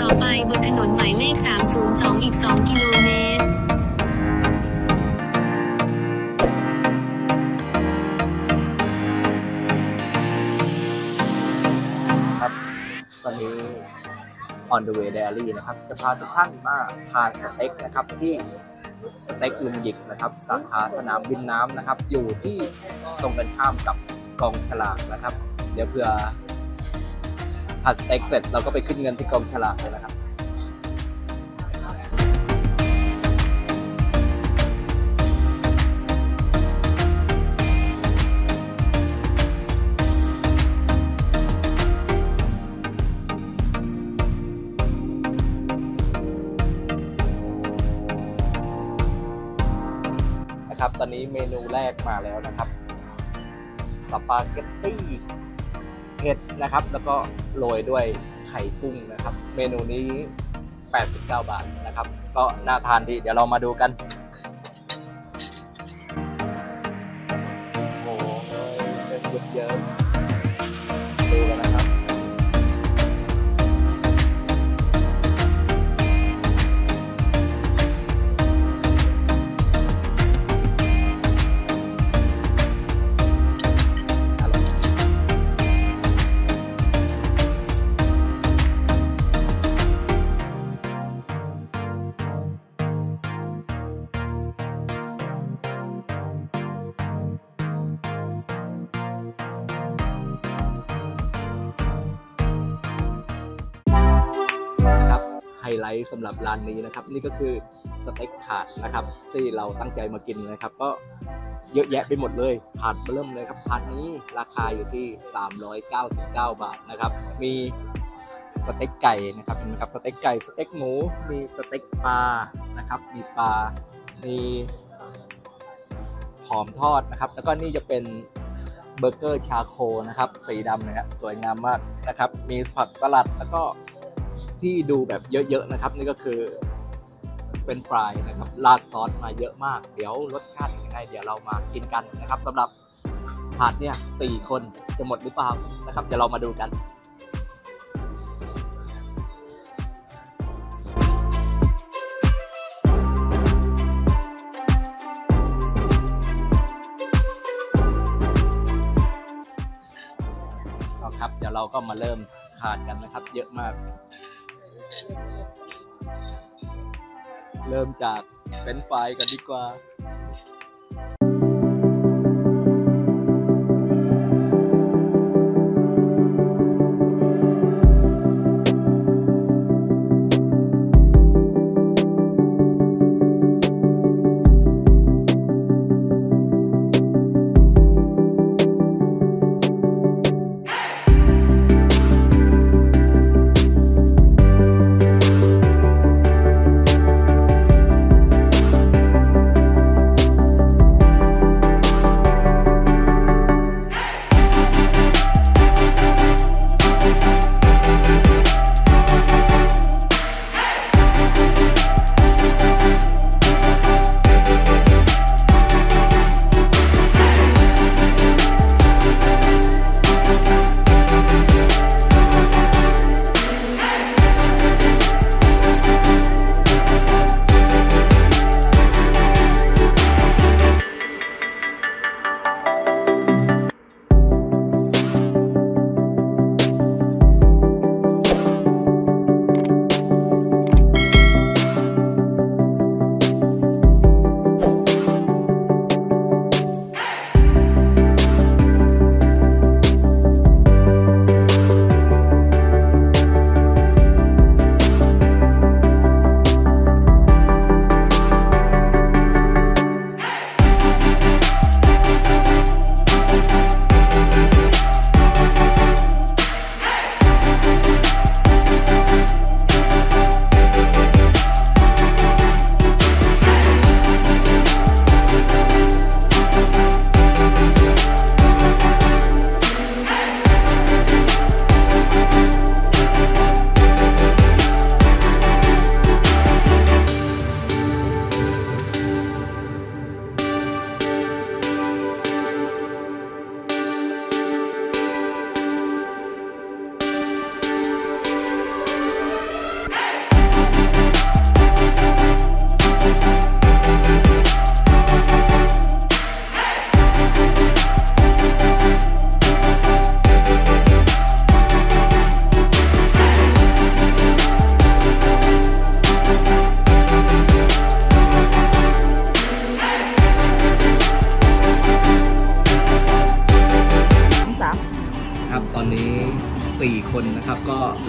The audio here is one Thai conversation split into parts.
อไปบนถนนหมายเลข302อีก2กิโลเมตรครับตอนนี้ On the way Diary นะครับจะพาทุกท่านมาทานสเต็กนะครับที่สเต็กลุงหยิกนะครับสาขาสนามบินน้ำนะครับอยู่ที่ตรงกันข้ามกับกองฉลากนะครับเดี๋ยวเพื่อผัดสเต็กเสร็จเราก็ไปขึ้นเงินที่กองฉลากเลยนะครับครับตอนนี้เมนูแรกมาแล้วนะครับสปาเกตตี้เผ็ดนะครับแล้วก็โรยด้วยไข่กุ้งนะครับเมนูนี้89 บาทนะครับก็น่าทานดีเดี๋ยวเรามาดูกันโอ้โหเป็นเยอะๆดูกันนะครับไฮไลท์สำหรับร้านนี้นะครับนี่ก็คือสเต็กถาดนะครับที่เราตั้งใจมากินนะครับก็เยอะแยะไปหมดเลยถาดเริ่มเลยครับถาดนี้ราคาอยู่ที่399 บาทนะครับมีสเต็กไก่นะครับเห็นไหมครับสเต็กไก่สเต็กหมูมีสเต็กปลานะครับมีปลามีหอมทอดนะครับแล้วก็นี่จะเป็นเบอร์เกอร์ชาโคนะครับสีดำนะครับสวยงามมากนะครับมีผักสลัดแล้วก็ที่ดูแบบเยอะๆนะครับนี่ก็คือเป็นฟรายนะครับราดซอสมาเยอะมากเดี๋ยวรสชาติยังไงเดี๋ยวเรามากินกันนะครับสำหรับถาดเนี่ย4 คนจะหมดหรือเปล่านะครับเดี๋ยวเรามาดูกันครับเดี๋ยวเราก็มาเริ่มทานกันนะครับเยอะมากเริ่มจากเฟรนช์ฟรายกันดีกว่า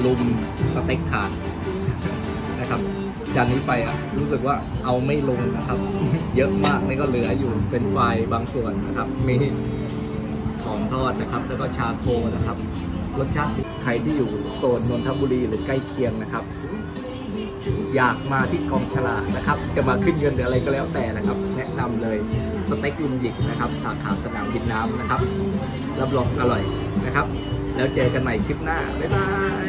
ลุมสเต็กขาดนะครับจานนี้ไปรู้สึกว่าเอาไม่ลงนะครับ เยอะมากนี่ก็เหลืออยู่เป็นไฟบางส่วนนะครับมีของทอดนะครับแล้วก็ชาโคนะครับรสชาติใครที่อยู่โซนนนทบุรีหรือใกล้เคียงนะครับอยากมาที่กองฉลากนะครับจะมาขึ้นเงินหรืออะไรก็แล้วแต่นะครับแนะนำเลยสเต็กลุงหยิกนะครับสาขาสนามบินน้ำนะครับรับรองอร่อยนะครับแล้วเจอกันใหม่คลิปหน้าบ๊ายบาย